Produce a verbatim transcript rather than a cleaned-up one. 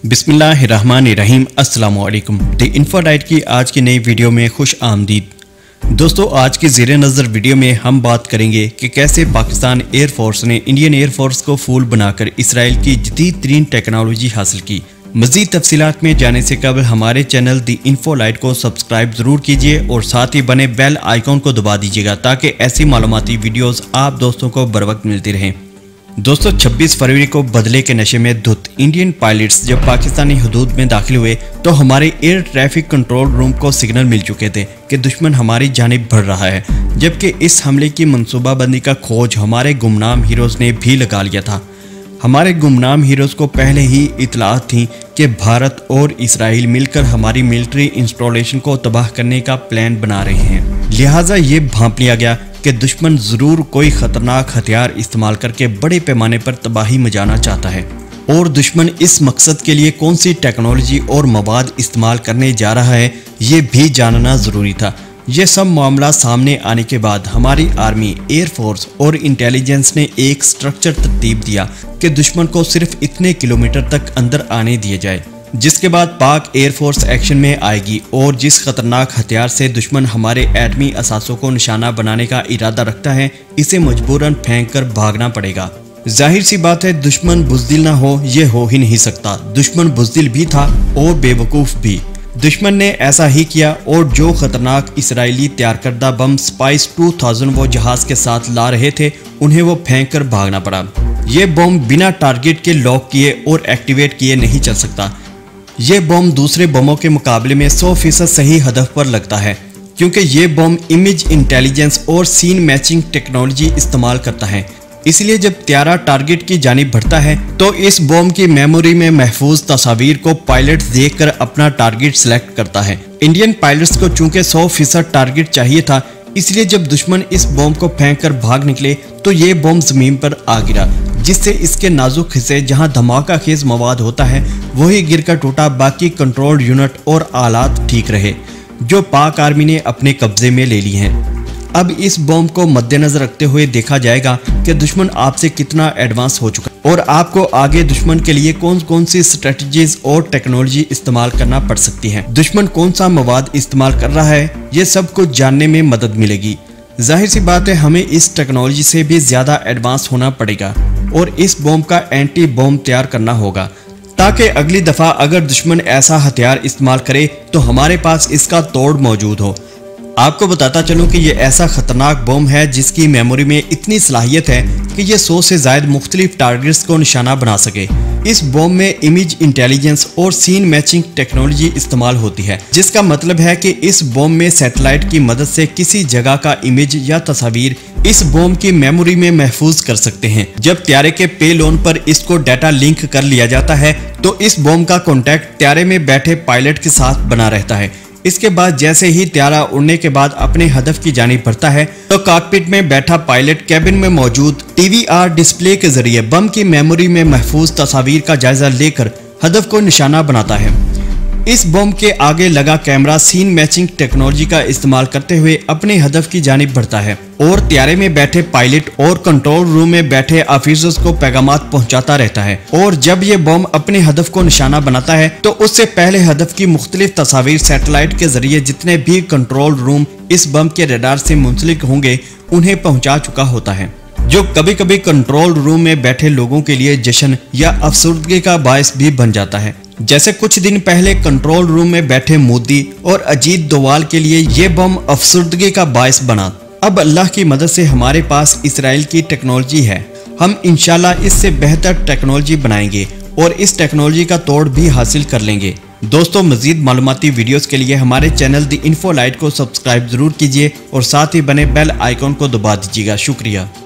बिस्मिल्लाहिर्रहमानिर्रहीम अस्सलाम वालेकुम। द इन्फोडाइट की आज की नई वीडियो में खुश आमदीद। दोस्तों, आज की ज़ेरे नज़र वीडियो में हम बात करेंगे कि कैसे पाकिस्तान एयरफोर्स ने इंडियन एयरफोर्स को फूल बनाकर इसराइल की जदीद तरीन टेक्नोलॉजी हासिल की। मज़ीद तफसीलात में जाने से कबल हमारे चैनल द इन्फोलाइट को सब्सक्राइब ज़रूर कीजिए और साथ ही बने बेल आइकॉन को दबा दीजिएगा ताकि ऐसी मालूमाती वीडियोज़ आप दोस्तों को बर वक्त मिलती रहें। दोस्तों, छब्बीस फरवरी को बदले के नशे में धुत इंडियन पायलट्स जब पाकिस्तानी हदूद में दाखिल हुए तो हमारे एयर ट्रैफिक कंट्रोल रूम को सिग्नल मिल चुके थे कि दुश्मन हमारी जानिब बढ़ रहा है, जबकि इस हमले की मनसूबाबंदी का खोज हमारे गुमनाम हीरोज़ ने भी लगा लिया था। हमारे गुमनाम हीरोज़ को पहले ही इतलात थी कि भारत और इसराइल मिलकर हमारी मिलिट्री इंस्टॉलेशन को तबाह करने का प्लान बना रहे हैं। लिहाजा ये भांप लिया गया कि दुश्मन ज़रूर कोई ख़तरनाक हथियार इस्तेमाल करके बड़े पैमाने पर तबाही मचाना चाहता है और दुश्मन इस मकसद के लिए कौन सी टेक्नोलॉजी और मवाद इस्तेमाल करने जा रहा है ये भी जानना ज़रूरी था। ये सब मामला सामने आने के बाद हमारी आर्मी, एयरफोर्स और इंटेलिजेंस ने एक स्ट्रक्चर तरतीब दिया कि दुश्मन को सिर्फ इतने किलोमीटर तक अंदर आने दिया जाए, जिसके बाद पाक एयरफोर्स एक्शन में आएगी और जिस खतरनाक हथियार से दुश्मन हमारे एटमी असासों को निशाना बनाने का इरादा रखता है, इसे मजबूरन फेंक कर भागना पड़ेगा। जाहिर सी बात है, दुश्मन बुज़दिल ना हो ये हो ही नहीं सकता। दुश्मन बुज़दिल भी था और बेवकूफ़ भी। दुश्मन ने ऐसा ही किया और जो खतरनाक इसराइली तैयार करदा बम स्पाइस टू थाउज़ेंड वो जहाज के साथ ला रहे थे, उन्हें वो फेंक कर भागना पड़ा। ये बम बिना टारगेट के लॉक किए और एक्टिवेट किए नहीं चल सकता। ये बम दूसरे बमों के मुकाबले में सौ फीसद सही हदफ पर लगता है, क्योंकि ये बम इमेज इंटेलिजेंस और सीन मैचिंग टेक्नोलॉजी इस्तेमाल करता है। इसलिए जब त्यारा टारगेट की जानिब बढ़ता है तो इस बम की मेमोरी में महफूज तस्वीर को पायलट देखकर अपना टारगेट सिलेक्ट करता है। इंडियन पायलट्स को चूंकि सौ फीसद टारगेट चाहिए था, इसलिए जब दुश्मन इस बम को फेंक कर भाग निकले तो ये बम जमीन पर आ गिरा, जिससे इसके नाजुक हिस्से जहां धमाका खेज मवाद होता है वही गिरकर टूटा। बाकी कंट्रोल यूनिट और आलात ठीक रहे जो पाक आर्मी ने अपने कब्जे में ले ली हैं। अब इस बम को मद्देनजर रखते हुए देखा जाएगा कि दुश्मन आपसे कितना एडवांस हो चुका है और आपको आगे दुश्मन के लिए कौन कौन सी स्ट्रेटजीज और टेक्नोलॉजी इस्तेमाल करना पड़ सकती है, दुश्मन कौन सा मवाद इस्तेमाल कर रहा है, ये सब कुछ जानने में मदद मिलेगी। जाहिर सी बात है, हमें इस टेक्नोलॉजी से भी ज्यादा एडवांस होना पड़ेगा और इस बम का एंटी बम तैयार करना होगा, ताकि अगली दफा अगर दुश्मन ऐसा हथियार इस्तेमाल करे तो हमारे पास इसका तोड़ मौजूद हो। आपको बताता चलूं कि ये ऐसा खतरनाक बम है जिसकी मेमोरी में इतनी सलाहियत है कि ये सौ से ज्यादा मुख्तलिफ टारगेट्स को निशाना बना सके। इस बम में इमेज इंटेलिजेंस और सीन मैचिंग टेक्नोलॉजी इस्तेमाल होती है, जिसका मतलब है कि इस बम में सैटेलाइट की मदद से किसी जगह का इमेज या तस्वीर इस बम की मेमोरी में महफूज कर सकते हैं। जब त्यारे के पेलोन पर इसको डाटा लिंक कर लिया जाता है तो इस बम का कॉन्टैक्ट त्यारे में बैठे पायलट के साथ बना रहता है। इसके बाद जैसे ही त्यारा उड़ने के बाद अपने हदफ की जानिब बढ़ता है तो कॉकपिट में बैठा पायलट कैबिन में मौजूद टीवीआर डिस्प्ले के जरिए बम की मेमोरी में महफूज तस्वीर का जायजा लेकर हदफ को निशाना बनाता है। इस बम के आगे लगा कैमरा सीन मैचिंग टेक्नोलॉजी का इस्तेमाल करते हुए अपने हदफ की जानिब बढ़ता है और त्यारे में बैठे पायलट और कंट्रोल रूम में बैठे ऑफिसर्स को पैगामात पहुंचाता रहता है। और जब ये बम अपने हदफ को निशाना बनाता है तो उससे पहले हदफ की मुख्तलिफ तस्वीर सैटेलाइट के जरिए जितने भी कंट्रोल रूम इस बम के रडार से मुंसलिक होंगे उन्हें पहुंचा चुका होता है, जो कभी कभी कंट्रोल रूम में बैठे लोगों के लिए जश्न या अफसरदगी का बायस भी बन जाता है। जैसे कुछ दिन पहले कंट्रोल रूम में बैठे मोदी और अजीत दोवाल के लिए ये बम अफसरदगी का बायस बना। अब अल्लाह की मदद से हमारे पास इसराइल की टेक्नोलॉजी है, हम इंशाल्लाह इससे बेहतर टेक्नोलॉजी बनाएंगे और इस टेक्नोलॉजी का तोड़ भी हासिल कर लेंगे। दोस्तों, मजीद मालूमाती वीडियोस के लिए हमारे चैनल द इन्फोलाइट को सब्सक्राइब जरूर कीजिए और साथ ही बने बेल आइकॉन को दबा दीजिएगा। शुक्रिया।